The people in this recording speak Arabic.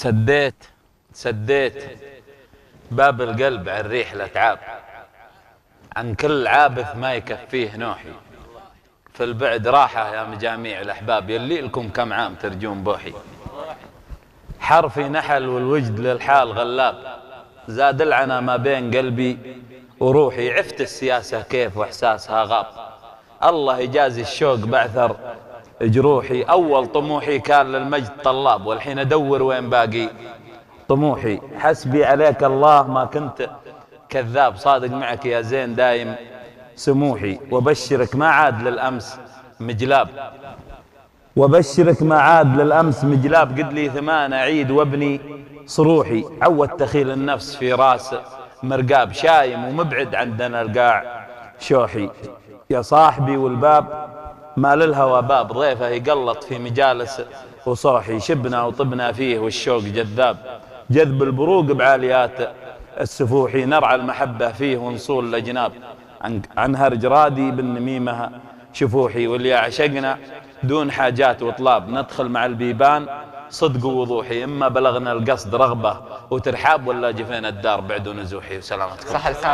سديت باب القلب عن ريح تعاب، عن كل عابث ما يكفيه نوحي. في البعد راحة يا مجاميع الأحباب، يلي لكم كم عام ترجون بوحي. حرفي نحل والوجد للحال غلاب، زاد العنا ما بين قلبي وروحي. عفت السياسة كيف وإحساسها غاب، الله يجازي الشوق بعثر جروحي. أول طموحي كان للمجد طلاب، والحين أدور وين باقي طموحي. حسبي عليك الله ما كنت كذاب، صادق معك يا زين دايم سموحي. وبشرك ما عاد للأمس مجلاب، قد لي 8 أعيد وابني صروحي. عودت أخيل النفس في راس مرقاب، شايم ومبعد عندنا القاع شوحي. يا صاحبي والباب ما للهوى باب، ضيفه يقلط في مجالس وصوحي. شبنا وطبنا فيه والشوق جذاب، جذب البروق بعاليات السفوحي. نرعى المحبة فيه ونصول الأجناب، عن هرج رادي بالنميمة شفوحي. واللي عشقنا دون حاجات وطلاب، ندخل مع البيبان صدق ووضوحي. إما بلغنا القصد رغبة وترحاب، ولا جفينا الدار بعد نزوحي. وسلامتكم.